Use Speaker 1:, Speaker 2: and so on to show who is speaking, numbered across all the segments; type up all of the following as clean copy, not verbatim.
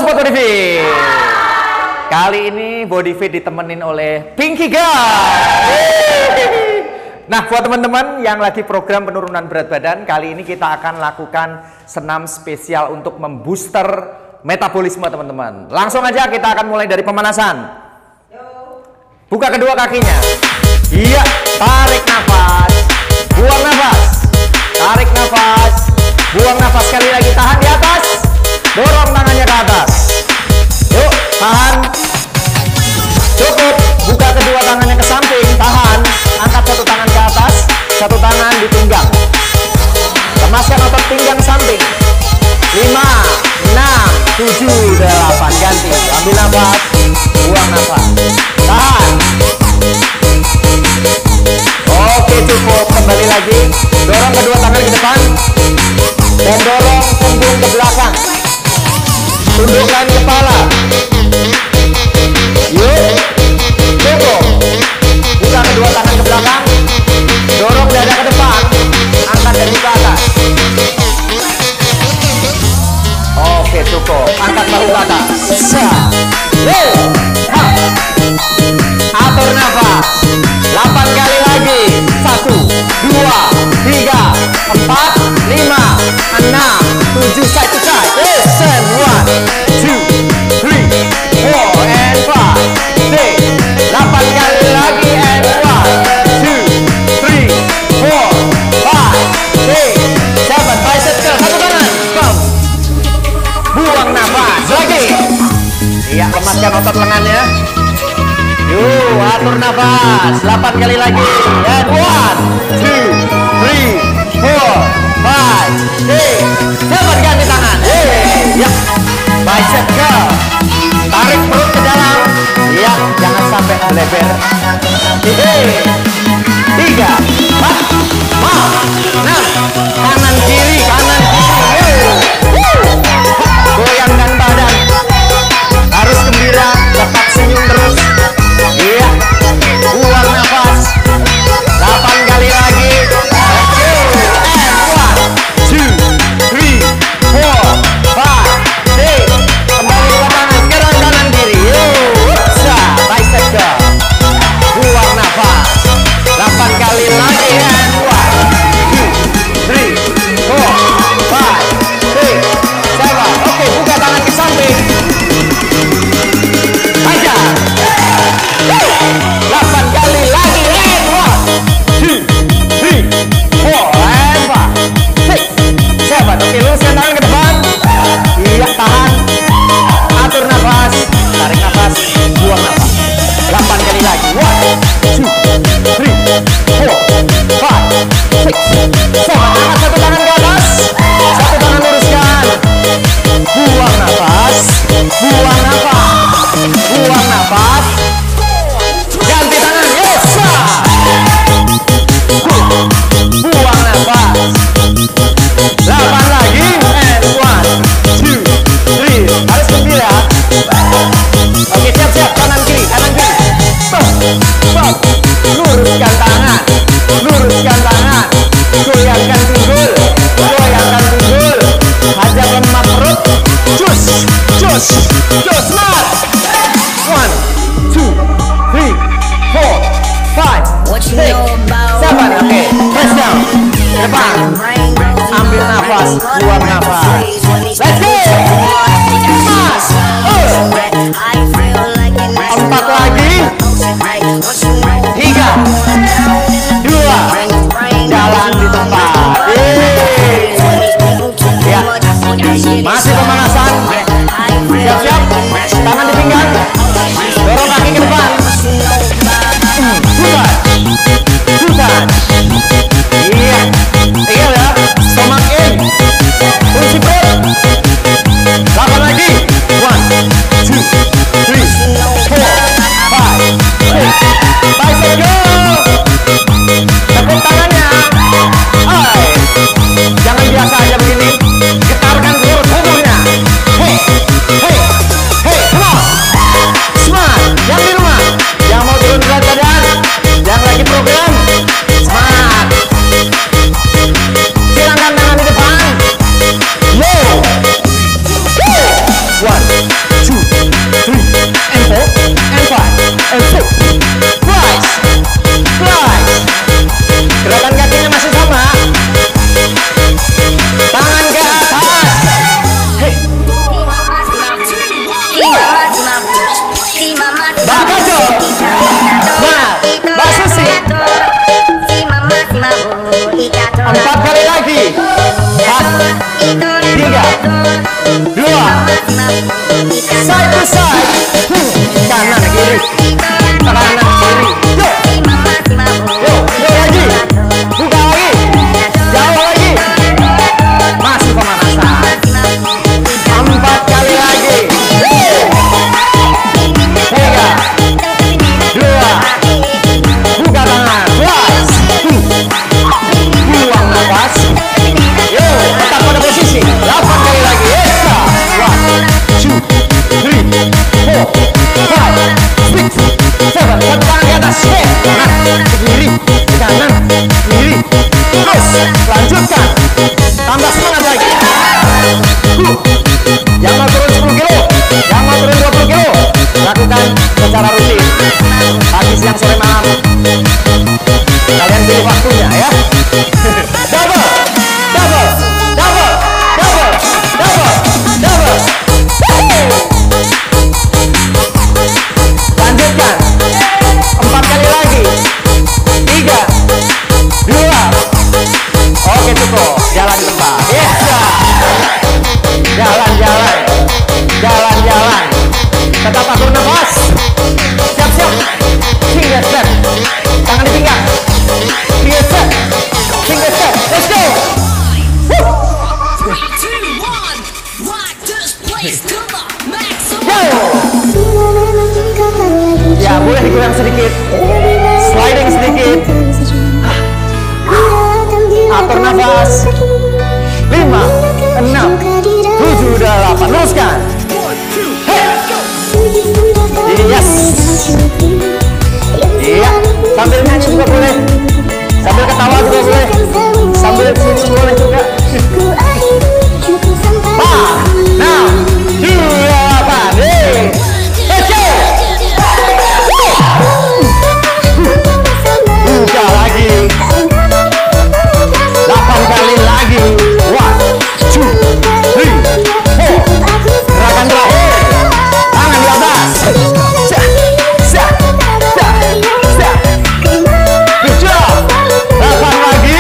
Speaker 1: Sobat Bodyfit. Kali ini Bodyfit ditemenin oleh Pinky Guys. Nah, buat teman-teman yang lagi program penurunan berat badan, kali ini kita akan lakukan senam spesial untuk membooster metabolisme teman-teman. Langsung aja kita akan mulai dari pemanasan. Buka kedua kakinya. Iya, tarik nafas, buang nafas, tarik nafas, buang nafas. Sekali lagi, tahan di atas, dorong tangannya ke atas. Yuk, tahan. Cukup, buka kedua tangannya ke samping, tahan. Angkat satu tangan ke atas, satu tangan di pinggang. Lemaskan otot pinggang samping. 5, 6, 7, 8. Ganti. Ambil nafas, buang nafas. Tahan. Oke, cukup. Kembali lagi. Dorong kedua tangan ke depan dan dorong punggung ke belakang. Tundukkan kepala. Yuk. Cukup. Buka kedua tangan ke belakang. Dorong dada ke depan. Angkat dari ke atas. Oke, cukup. Angkat bahu ke atas. Atur nafas. 8 kali lagi. 1, 2, 3, 4, 5, 6, 7. Side to side. Listen. 1, 2, 3, 4, and 5, 6. 8 kali lagi. And 1, 2, 3, 4, 5, 6, 7. Bicep curl. Satu tangan. Bum. Buang nafas. Lagi. Iya, lemaskan otot lengannya. Yuk, atur nafas. 8 kali lagi. And 1, 2, 3, 4, 5, 6, 7. Ganti tangan. Ya. Bicep curl. Tarik perut ke dalam. Ya, jangan sampai melebar. 3, 4, 5, 6. Kanan kiri, kanan kiri. Goyangkan badan. Harus gembira, tetap senyum terus. Iya. Buang nafas. 8 kali lagi. And 1, 2, 3, 4, 5, 6. Kembali ke tangan. Sekarang kanan kiri. Bicep curl. Buang nafas. 8 kali lagi. And 1, 2, 3, 4, 5, 6, 7. Oke, buka tangan ke samping. Aja. 8 kali lagi. And 1, 2, 3, 4, and 5, 6, 7. Oke, luruskan tangan ke depan. Iya, tahan. Atur nafas. Tarik nafas. Buang nafas. 8 kali lagi. 1, 2, 3, 4, 5, 6, 7. Angkat satu tangan ke atas. Satu tangan luruskan. Buang nafas. Buang nafas. Buang nafas. Ganti tangan. Yes. Buang nafas. 8 lagi. And 1, 2, 3. Harus gembira. Oke, siap-siap. Kanan kiri, kanan kiri. Stop. Luruskan tangan. Luruskan tangan. Goyangkan pinggul. Goyangkan pinggul. Ajak lemak perut. Cus. Cus. Cus. Smart. 1, 2, 3, 4, 5, 6, 7. Oke, press down. Depan. Ambil nafas. Buang nafas. Let's go. 4 lagi. 3, 2. Jalan di tempat. Ya. Masih pemanasan. Siap-siap. Dua. Side to side. Kanan kiri. Kanan kiri. Yuk. Yuk lagi. Buka lagi. Jauh lagi. Masih pemanasan. 4 kali lagi. 3, 2. Buka tangan. Plus. Buang nafas. Yuk, tetap pada posisi. 8 kali lagi. Extra. 1, 2, 3, 4, 5, 6, 7. Satu tangan di atas. Kanan, kiri, kanan, kiri. Terus, lanjutkan. Tambah semangat lagi. Yang mau turun 10 kilo, yang mau turun 20 kilo, lakukan secara rutin. Pagi, siang, sore, malam. Kalian pilih waktunya ya. Double, double, double, double, double, double. Lanjutkan. 4 kali lagi. 3, 2. Oke, cukup. Jalan di tempat. Yes. Jalan-jalan. Jalan-jalan. Tetap atur nafas. Siap-siap. Finger step. Tangan di pinggang. Finger step. Finger step. Let's go. Ya, boleh digoyang sedikit. Sliding sedikit. Atur nafas. 5, 6, 7, 8. Luruskan. Yes. Iya. Sambil nyanyi juga boleh. Sambil ketawa juga boleh. Sambil senyum boleh juga. 5, 6, 7, 8. Let's go. Buka lagi. 8 kali lagi. 1, 2, 3, 4. Gerakan terakhir. Tangan di atas. Good job. 8 lagi.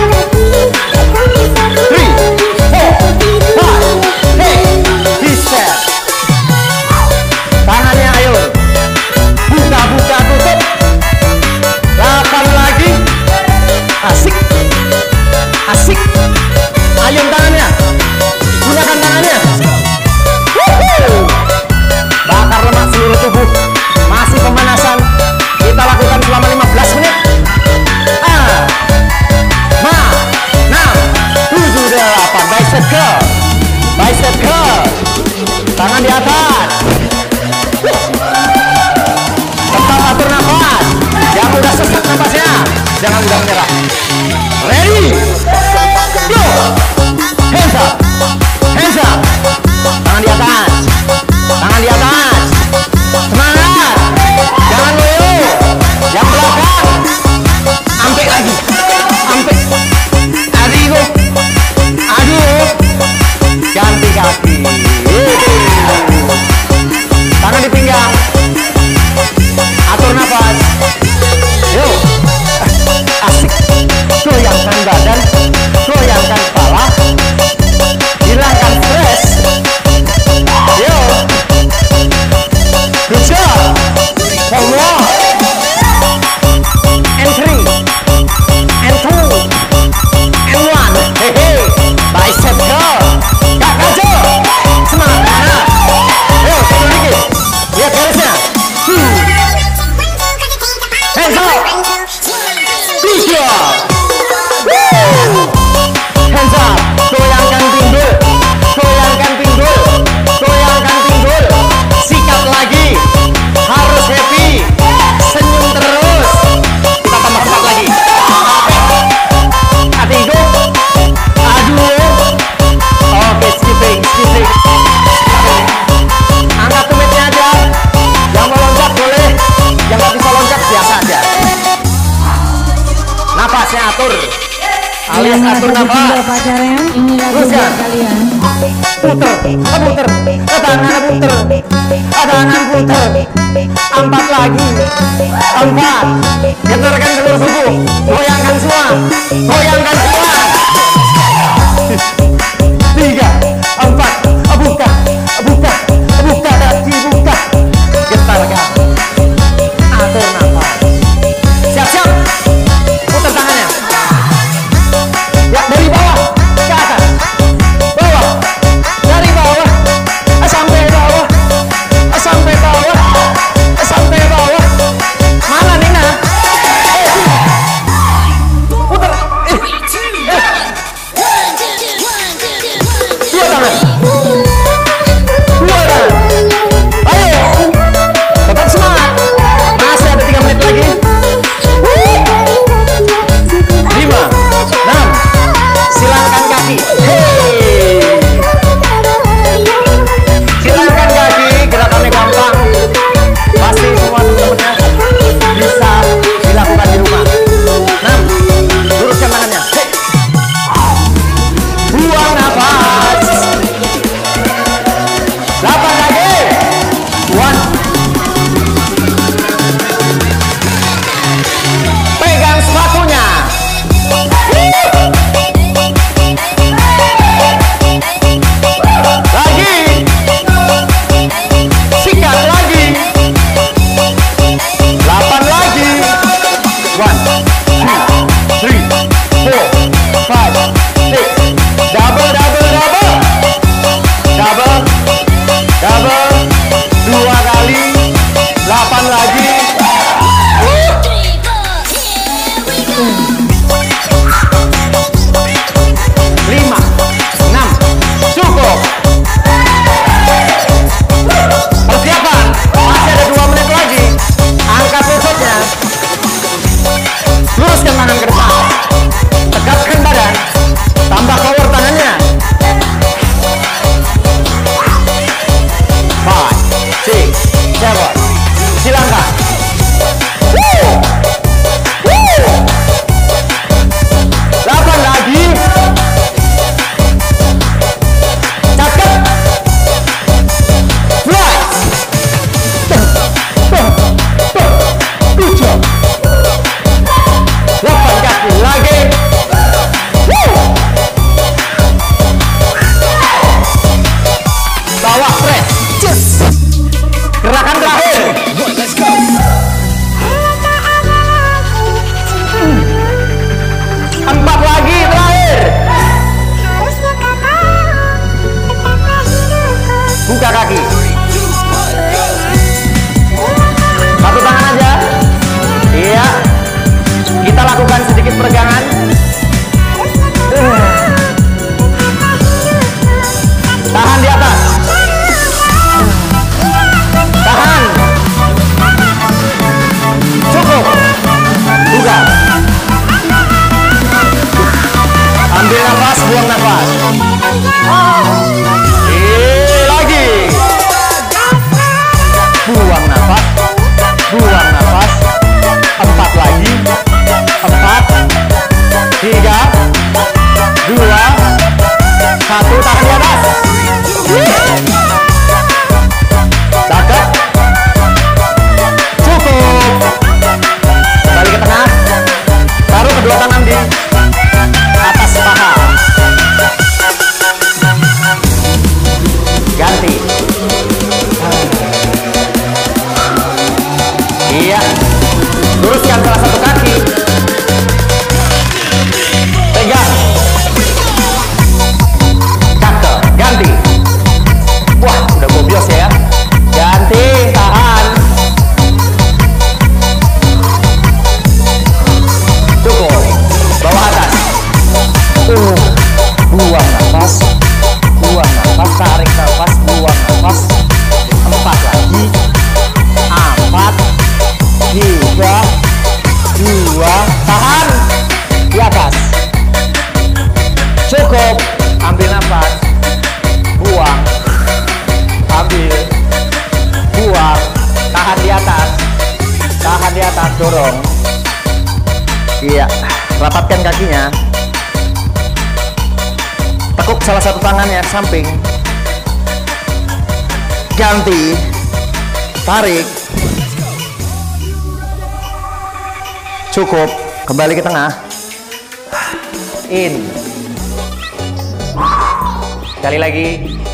Speaker 1: 3, 4, 5. Hey, reset. Tangannya ayo. Buka, buka, tutup. 8 lagi. Asik. Asik. Ayun tangannya. Gunakan tangannya. Bakar lemak seluruh tubuh. Masih pemanasan. Kita lakukan selama 15 menit. 5, 6, 7, 8. Bicep curl. Bicep curl. Tangan di atas. Tetap atur nafas. Yang udah sesak nafasnya, jangan mudah menyerah. Ready? Go. Hands up. Hands up. Tangan di atas. Tangan di atas. Semangat. Jangan loyo. Yang belakang. Ampe lagi. Ampe. Aduh. Aduh. Ganti kaki. Tangan di pinggang. Atur nafas. Yuk. Asik. Goyangkan badan. Goyangkan kepala. Hilangkan stres. Yuk. Good job. One more. And 3. And 2. And 1. Hey, hey. Bicep curl. Gak kacau. Semangat. Mana? Yuk, satu dikit. Lihat garisnya. Hands up. Good job. Hands up. Goyangkan pinggul. Goyangkan pinggul. Goyangkan pinggul. Sikat lagi. Harus happy. Senyum terus. Kita tambah cepat lagi. Atigo. Aduh. Oke, skipping. Skipping. Angkat tumitnya aja. Yang mau loncat boleh. Yang nggak bisa loncat biasa aja. Napasnya atur. Alias atur nafas. Teruskan. Puter, puter, tangan puter, tangan puter. 4 lagi. 4. Getarkan seluruh tubuh. Goyangkan semua. Goyangkan semua. 3, 4. sedikit peregangan. Tahan di atas. Tahan. Cukup. Buka. Ambil nafas, buang nafas. Lagi. Buang nafas. Buang nafas. 4 lagi. 4 3 2 1. Tahan di atas. Cakep. Cukup. Balik ke tengah. Taruh kedua tangan di atas paha. Ganti. Iya. Luruskan salah satu kaki. Pegang. Cakep. Ganti. Wah, udah gobios ya. Ganti. Tahan. Cukup. Bawah atas. Buang nafas. Buang nafas. Tarik nafas. Buang nafas. 4 lagi. 4 3 2. Tahan. Di atas. Cukup. Ambil nafas. Buang. Ambil. Buang. Tahan di atas. Tahan di atas. Dorong. Iya. Rapatkan kakinya. Tekuk salah satu tangannya ke samping. Ganti. Tarik. Cukup. Kembali ke tengah. In. Sekali lagi.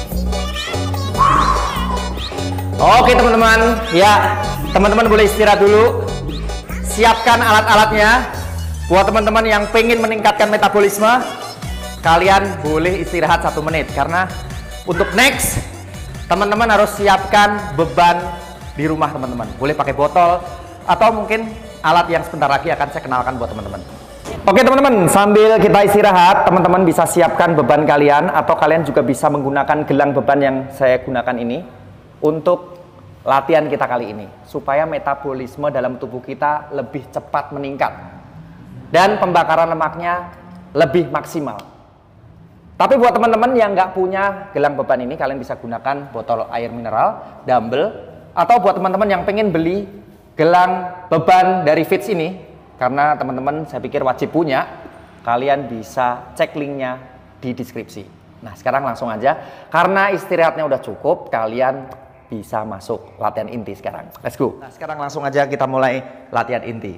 Speaker 1: Oke teman-teman. Ya, teman-teman boleh istirahat dulu. Siapkan alat-alatnya. Buat teman-teman yang pengen meningkatkan metabolisme, kalian boleh istirahat 1 menit. Karena untuk next, teman-teman harus siapkan beban di rumah teman-teman. Boleh pakai botol atau mungkin alat yang sebentar lagi akan saya kenalkan buat teman-teman. Oke teman-teman, sambil kita istirahat, teman-teman bisa siapkan beban kalian, atau kalian juga bisa menggunakan gelang beban yang saya gunakan ini untuk latihan kita kali ini, supaya metabolisme dalam tubuh kita lebih cepat meningkat dan pembakaran lemaknya lebih maksimal. Tapi buat teman-teman yang nggak punya gelang beban ini, kalian bisa gunakan botol air mineral, dumbbell, atau buat teman-teman yang pengen beli gelang beban dari Fits ini, karena teman-teman saya pikir wajib punya, kalian bisa cek linknya di deskripsi. Nah sekarang langsung aja, karena istirahatnya udah cukup, kalian bisa masuk latihan inti sekarang. Let's go. Nah sekarang langsung aja kita mulai latihan inti.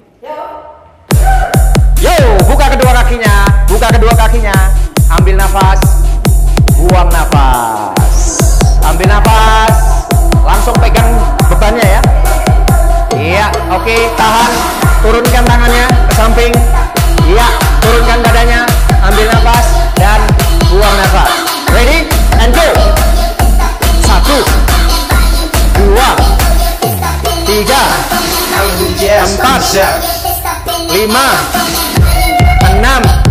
Speaker 1: Yo, buka kedua kakinya, buka kedua kakinya, ambil nafas, buang nafas, ambil nafas, langsung pegang bebannya ya. Iya, oke, tahan, turunkan tangannya ke samping, iya, turunkan badannya, ambil nafas dan buang nafas. Ready and go. 1 2 3 4 5 6 7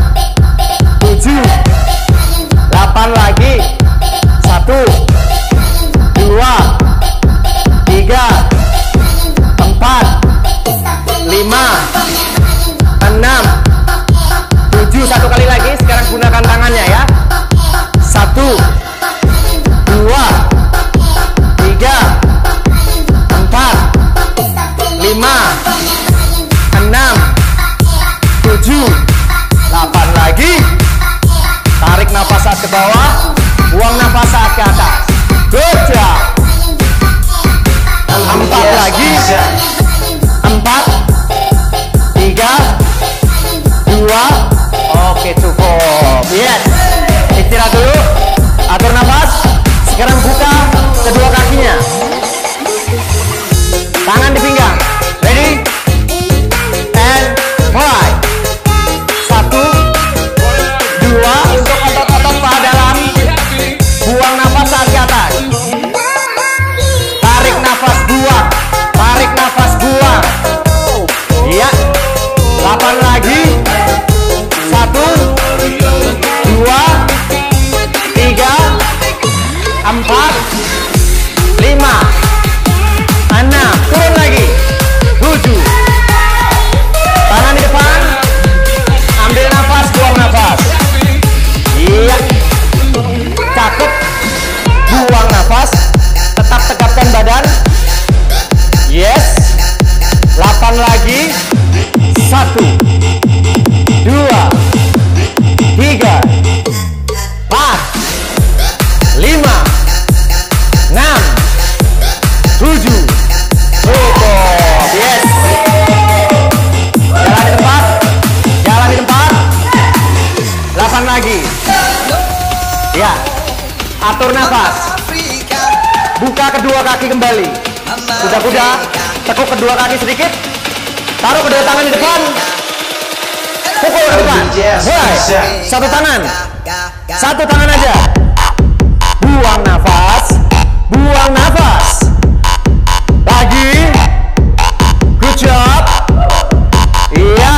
Speaker 1: 8 lagi. 1 2 3 4 5 6 7. 1 kali lagi. Sekarang gunakan tangannya ya. 1 2 3 4 5 6 7 8 lagi. Tarik nafas saat ke bawah, buang nafas saat ke atas. Good job. 4 lagi. 4 3 2. Oke cukup. Yes. Istirahat dulu. Atur nafas. Sekarang buka kedua kakinya. Tangan di pinggang. Ready? And mulai. 1 2 untuk otot-otot paha dalam. Buang nafas saat ke atas. Tarik nafas, buang. Tarik nafas, Atur nafas. Buka kedua kaki kembali. Kuda-kuda, tekuk kedua kaki sedikit. Taruh kedua tangan di depan. Pukul ke depan. Mulai. Satu tangan. Satu tangan aja. Buang nafas. Buang nafas. Lagi. Good job. Iya.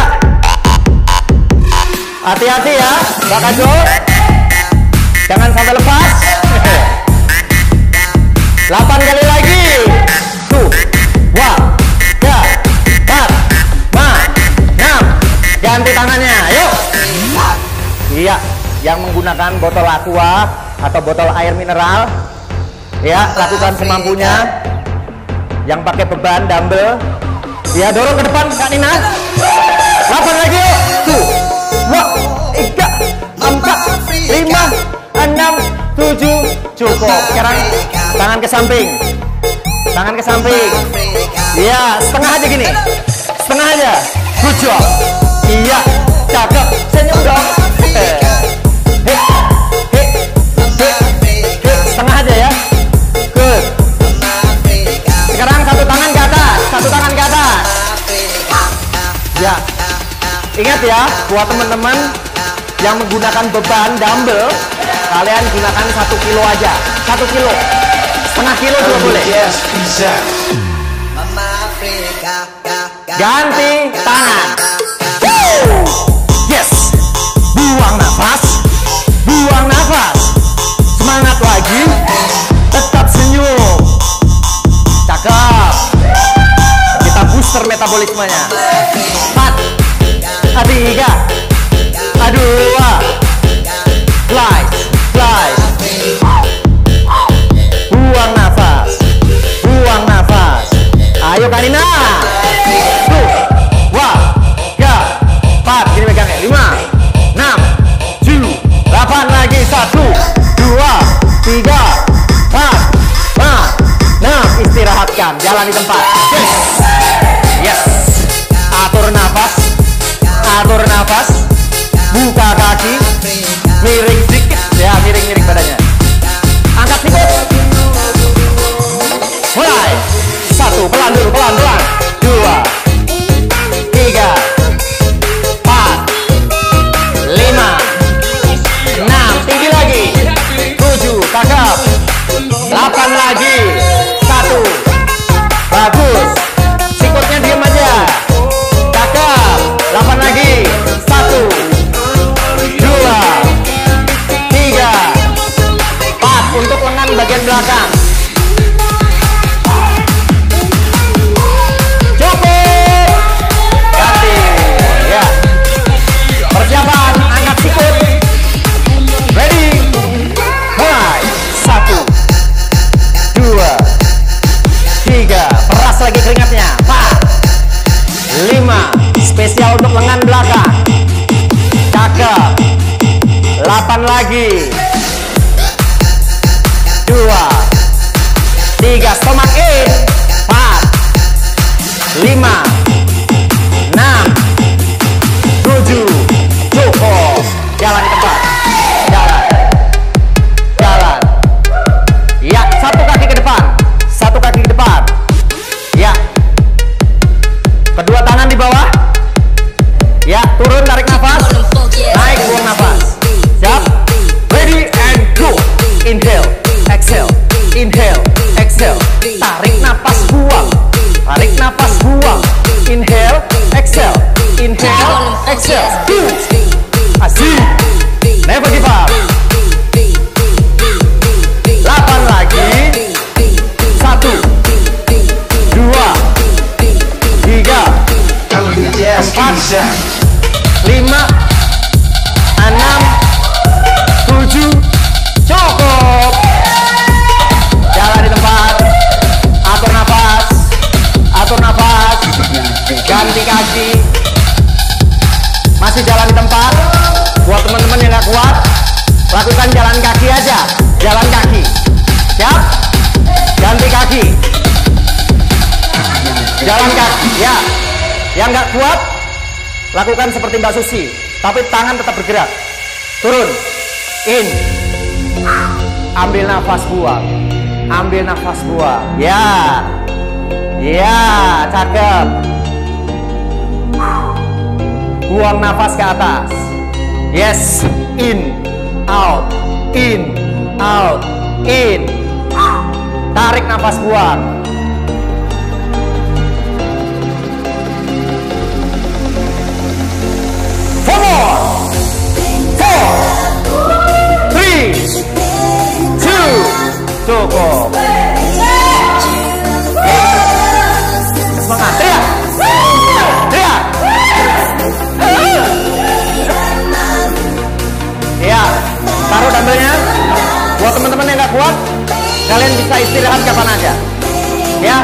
Speaker 1: Hati-hati ya, Mbak Kajol. Jangan sampai lepas. 8 kali lagi. 2, 1, 3, 4, 5, 6. Ganti tangannya, yuk. Iya, yang menggunakan botol aqua atau botol air mineral, ya lakukan semampunya. Yang pakai beban dumbbell, ya dorong ke depan Kak Nina. 8 lagi, yuk. 2, 3, 4, 5, 6, 7. Cukup. Sekarang tangan ke samping. Tangan ke samping. Iya, setengah aja gini. Setengah aja. Good job. Iya, cakep. Senyum dong. Setengah aja ya. Good. Sekarang satu tangan ke atas. Satu tangan ke atas. Ya. Ingat ya, buat teman-teman yang menggunakan beban dumbbell, kalian gunakan 1 kilo aja. 1 kilo. Setengah kilo juga boleh.
Speaker 2: Yes, bisa.
Speaker 1: Ganti tangan. Yes. Buang nafas. Buang nafas. Semangat lagi. Tetap senyum. Cakep. Kita booster metabolismenya. 4, 3, 2. Slide, slide. Buang nafas. Buang nafas. Ayo Kanina. 2, 3, 4. Gini megangnya. 5, 6, 7, 8 lagi. 1, 2, 3, 4, 5, 6. Istirahatkan. Jalan di tempat. Yes. Atur nafas. Atur nafas. Buka kaki. Miring sedikit. Ya, miring-miring badannya. Angkat sikut. Mulai. 1, pelan dulu, pelan-pelan. 2, 3, 4, 5, 6. Tinggi lagi. 7, cakep. 8 lagi. 1. Bagus. Sikutnya diam aja. Cakep. 8 lagi. 1, 2, 3, 4. Untuk lengan bagian belakang. Cukup. Ganti. Ya. Persiapan. Angkat sikut. Ready. Mulai. 1, 2, 3. Peras lagi keringatnya. 4, 5. Spesial untuk lengan belakang. Cakep. 8 lagi. 2, 3. Stomach in. 4, 5, 6, 7. Cukup. Jalan di tempat. Jalan. Jalan. Ya, satu kaki ke depan. Satu kaki ke depan. Ya. Kedua tangan di bawah. Ya, turun, tarik nafas. Naik, buang nafas. Siap? Ready and go. Inhale, exhale. Inhale, exhale. Tarik nafas, buang. Tarik nafas, buang. Inhale, exhale. Inhale, exhale. Asik. Never give up. 8 lagi. 1, 2, 3,
Speaker 2: Yes,
Speaker 1: 4,
Speaker 2: bisa.
Speaker 1: 5, 6, 7. Cukup. Jalan di tempat. Atur nafas. Atur nafas. Ganti kaki. Masih jalan di tempat. Buat teman-teman yang gak kuat, lakukan jalan kaki aja. Jalan kaki. Siap? Ganti kaki. Jalan kaki. Ya. Yang nggak kuat, lakukan seperti Mbak Susi, tapi tangan tetap bergerak. Turun. In. Ambil nafas, buang. Ambil nafas, buang. Ya. Ya, cakep. Buang nafas ke atas. Yes, in, out, in, out, in. Tarik nafas, buang. Four more. 4, 3, 2. Cukup. Semangat, teriak. Teriak. Ya, taruh dumbbellnya. Buat teman-teman yang nggak kuat, kalian bisa istirahat kapan aja. Ya.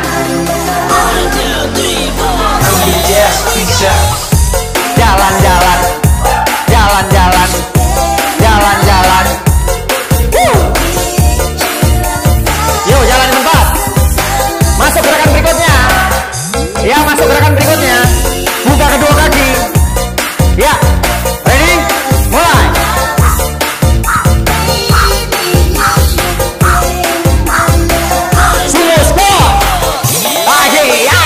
Speaker 2: Yes, bisa.
Speaker 1: Jalan-jalan. Jalan-jalan. Jalan-jalan. Yuk, jalan di tempat. Masuk gerakan berikutnya. Ya, masuk gerakan berikutnya. Buka kedua kaki. Ya. Ready? Mulai. Sumo squat. Lagi. Ya.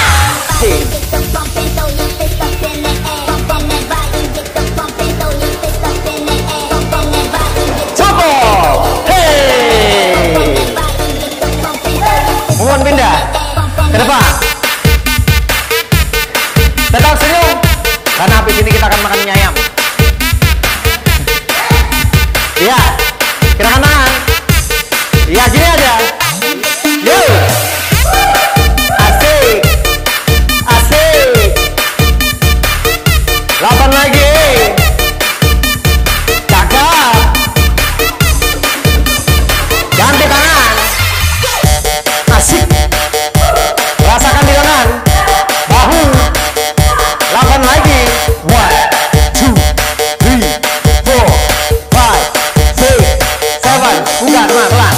Speaker 1: Cukup. Hey. Mohon pindah ke depan. Tetap senyum, karena habis ini kita akan makan mie ayam. Iya, gerakan tangan. Iya, gini aja. Yuk. Asik. Asik. 8 lagi. Cakep. Ganti tangan. Asik. Rasakan di tangan. Bahu. 8 lagi. 1, 2, 3, 4, 5, 6, 7. Buka pelan-pelan.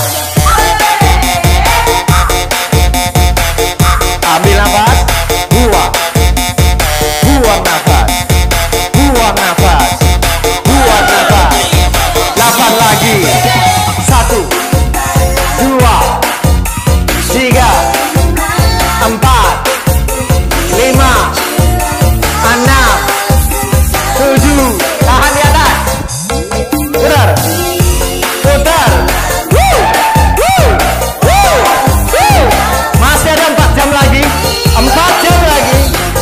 Speaker 1: Ambil nafas. Buang. Buang nafas. Buang nafas. Buang nafas. 8 lagi. 1, 2, 3, 4, 5, 6, 7. Tahan di atas. Putar. Putar. Woo. Woo. Woo. Woo. Masih ada 4 jam lagi. 4 jam lagi.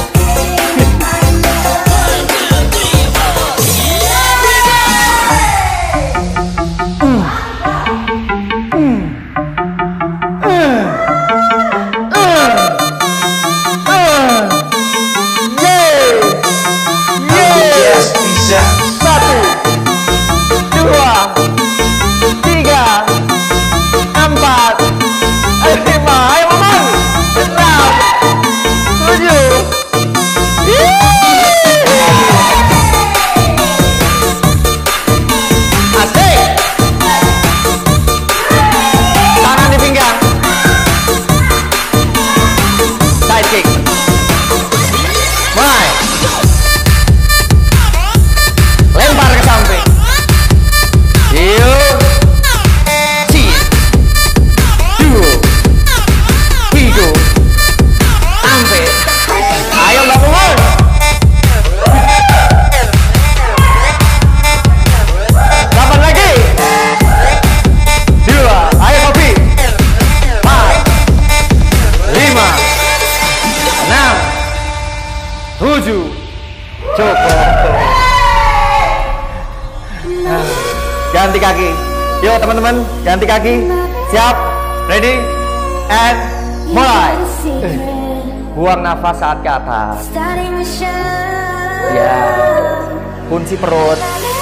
Speaker 2: Yes, bisa.
Speaker 1: 1, 2, 3, 4, 5. Ayo Maman. 6, 7. Asik. Tangan di pinggang. Side kick. Mulai. Lempar ke samping. Yuk. 3, 2, 3. Sampai. Ayo Mbak Mumun. 8 lagi. 2. Ayo Kopi. 4, 5, 6, 7. Cukup. Ganti kaki. Yuk teman-teman, ganti kaki. Siap? Ready? And mulai. Buang nafas saat ke atas. Ya. Kunci perut.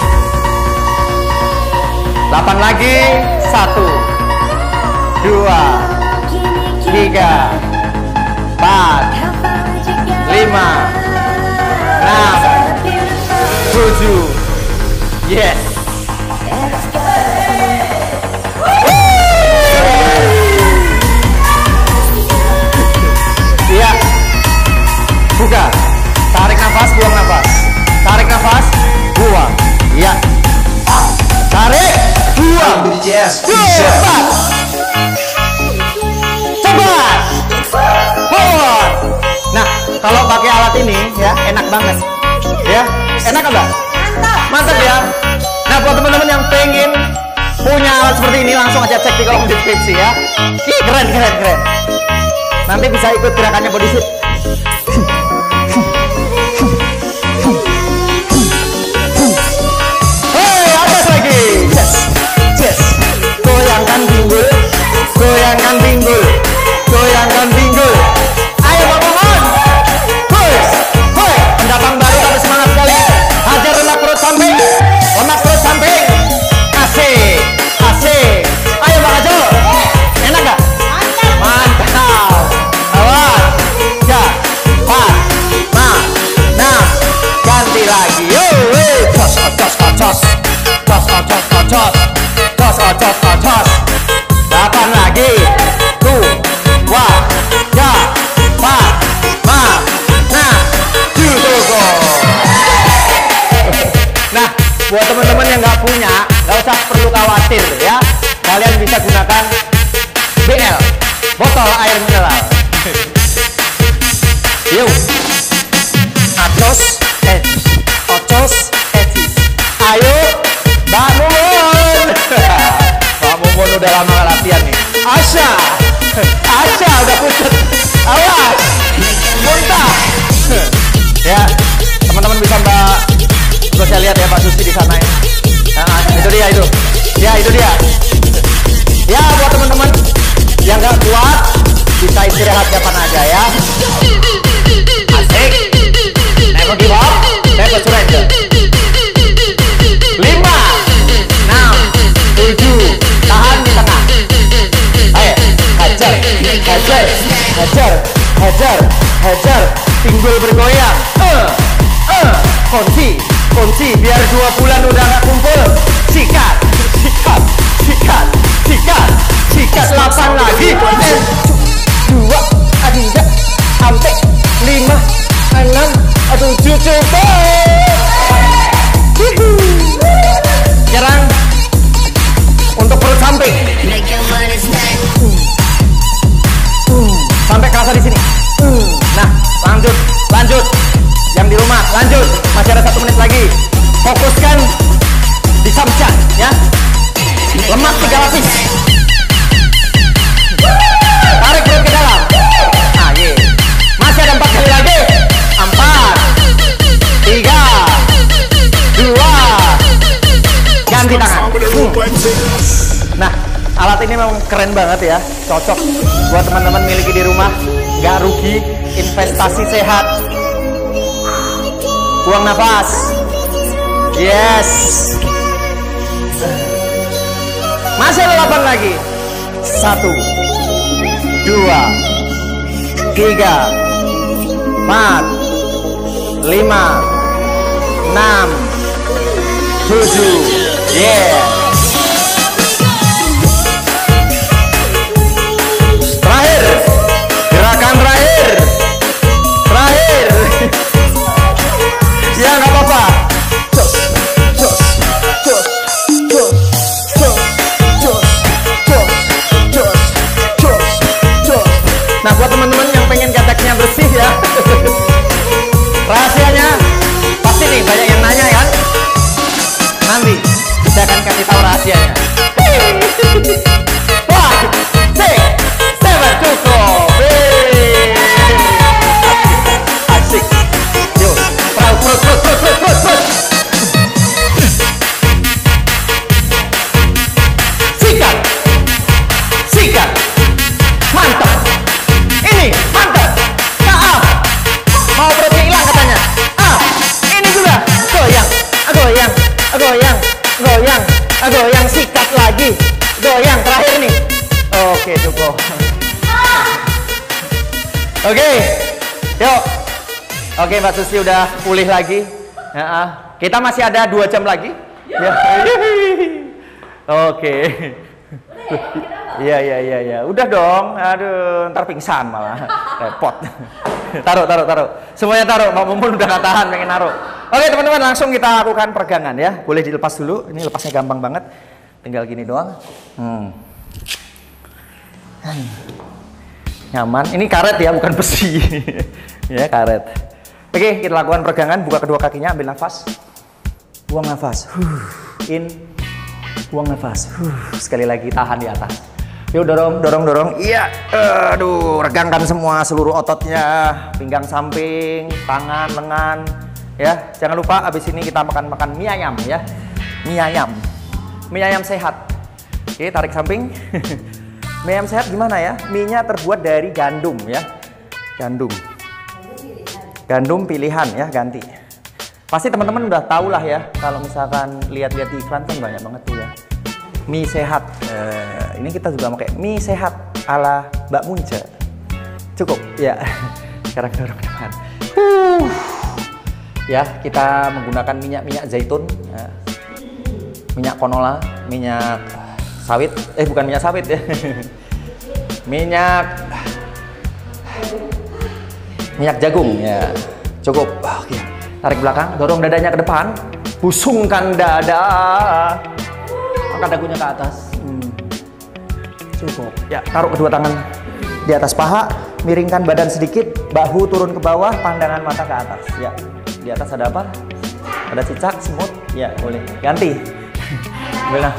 Speaker 1: 8 lagi. 1, 2, 3, 4, 5, 6, 7. Yes. Iya. Buka. Tarik nafas, buang nafas. Tarik nafas, buang. Iya. Tarik, buang.
Speaker 2: Yes,
Speaker 1: Dua,
Speaker 2: bisa.
Speaker 1: alat ini ya enak banget. Ya, enak enggak? Mantap ya. Nah, buat teman-teman yang pengen punya alat seperti ini langsung aja cek di kolom deskripsi ya. Ih, keren. Nanti bisa ikut gerakannya body fit. Hei, atas lagi. Yes. Goyangkan pinggul. Ayo bangun. Push. Hoi, pendatang baru tapi semangat sekali. Hajar lemak perut samping. Asik. Ayo Bang Ajo. Enak gak? Mantap. Awas. 3, 4, 5, 6. Ganti lagi. Yo, Cos. 8 lagi. 2, 3, 4, 5, 6. Go. Nah, buat teman-teman yang nggak punya, nggak usah perlu khawatir ya. Kalian bisa gunakan BL, botol air mineral. Yuk, ocos, ayo, Mbak Mumun. Mbak Mumun udah lama nggak latihan nih. Asya udah pucat. Awas, muntah. Ya, teman-teman bisa saya lihat ya Pak Susi di sana ya. Nah, itu dia. Ya, buat teman-teman yang nggak kuat bisa istirahat kapan aja ya. Asik. Never give up, never surrender. 5, 6, 7. Tahan di tengah. Ayo, hajar. Pinggul bergoyang. Kunci biar 2 bulan udah gak kumpul. Sikat 8 lagi. 2, 3, 5, 6, 7. Cukup. Sekarang untuk perut samping. Sampai kerasa di sini. Nah, lanjut. Yang di rumah, lanjut. Masih ada 1 menit lagi. Fokuskan di samcan, ya. Lemak 3 lapis. Tarik perut ke dalam. Masih ada 4 kali lagi. 4, 3, 2. Ganti tangan. Nah, alat ini memang keren banget ya. Cocok buat teman-teman miliki di rumah. Nggak rugi, investasi sehat. Buang nafas. Yes. Masih ada 8 lagi. 1, 2, 3, 4, 5, 6, 7. Yeah. Terakhir. Gerakan terakhir. Ya nggak apa-apa. Nah, buat teman-teman yang pengen kataknya bersih ya, rahasianya pasti nih banyak yang nanya kan. Nanti saya akan kasih tahu rahasianya. 5, 6, 7 cukup. Asik. Yuk, perut. Sikat. Mantap. Ini mantap. Mau perutnya hilang katanya. Ini juga. Goyang. Sikat lagi. Goyang terakhir nih. Oke, cukup. Oke. Yuk. Oke, Mbak Susi udah pulih lagi. Kita masih ada 2 jam lagi. Ya. Oke. Iya. Udah dong. Aduh, ntar pingsan malah. Repot. Taruh. Semuanya taruh. Mbak Mumun udah gak tahan pengen naruh. Oke, teman-teman, langsung kita lakukan peregangan ya. Boleh dilepas dulu. Ini lepasnya gampang banget. Tinggal gini doang. Nyaman. Ini karet ya, bukan besi. Ya, karet. Oke, kita lakukan peregangan, buka kedua kakinya, ambil nafas. Buang nafas. In. Buang nafas. Sekali lagi tahan di atas. Yuk dorong. Iya. Aduh, regangkan semua seluruh ototnya, pinggang samping, tangan, lengan. Ya, jangan lupa abis ini kita makan mie ayam ya. Mie ayam sehat. Oke, tarik samping. Mie ayam sehat gimana ya? Mie-nya terbuat dari gandum ya. Gandum pilihan ya, ganti. Pasti teman-teman udah tahu lah ya, kalau misalkan lihat-lihat di iklan kan banyak banget tuh ya. Mie sehat. Ini kita juga pakai mie sehat ala Mbak Munca. Cukup ya. Sekarang dorong ke depan. Ya, kita menggunakan minyak zaitun, minyak canola, minyak sawit. Bukan minyak sawit ya. minyak jagung ya. Cukup. Oke. Tarik belakang, dorong dadanya ke depan, busungkan dada. Angkat dagunya ke atas. Cukup. Ya, taruh kedua tangan di atas paha, miringkan badan sedikit, bahu turun ke bawah, pandangan mata ke atas. Ya. Di atas ada apa? Ada cicak, semut. Ya, boleh. Ganti. Benar.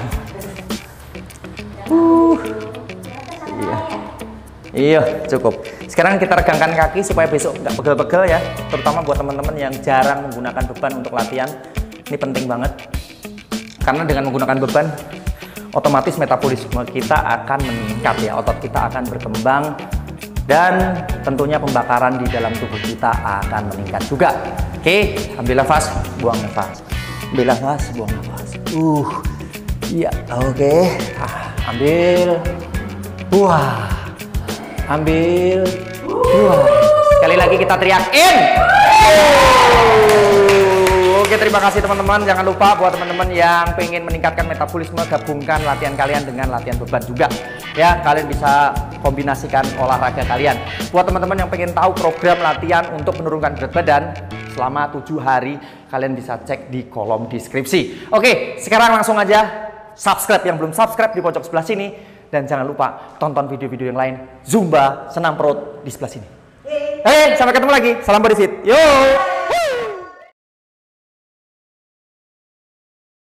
Speaker 1: Iya, cukup. Sekarang kita regangkan kaki supaya besok nggak pegel-pegel ya. Terutama buat teman-teman yang jarang menggunakan beban untuk latihan. Ini penting banget. Karena dengan menggunakan beban, otomatis metabolisme kita akan meningkat ya. Otot kita akan berkembang. Dan tentunya pembakaran di dalam tubuh kita akan meningkat juga. Oke, ambil nafas, buang nafas. Ambil nafas, buang nafas. Iya, oke. Ambil. Wah. Ambil. Sekali lagi kita teriak in. Oke, terima kasih teman-teman. Jangan lupa buat teman-teman yang pengen meningkatkan metabolisme, gabungkan latihan kalian dengan latihan beban juga. Ya, kalian bisa kombinasikan olahraga kalian. Buat teman-teman yang pengen tahu program latihan untuk menurunkan berat badan selama 7 hari, kalian bisa cek di kolom deskripsi. Oke, sekarang langsung aja subscribe yang belum subscribe di pojok sebelah sini. Dan jangan lupa tonton video-video yang lain, Zumba, senam perut di sebelah sini. Sampai ketemu lagi. Salam body fit. Yo.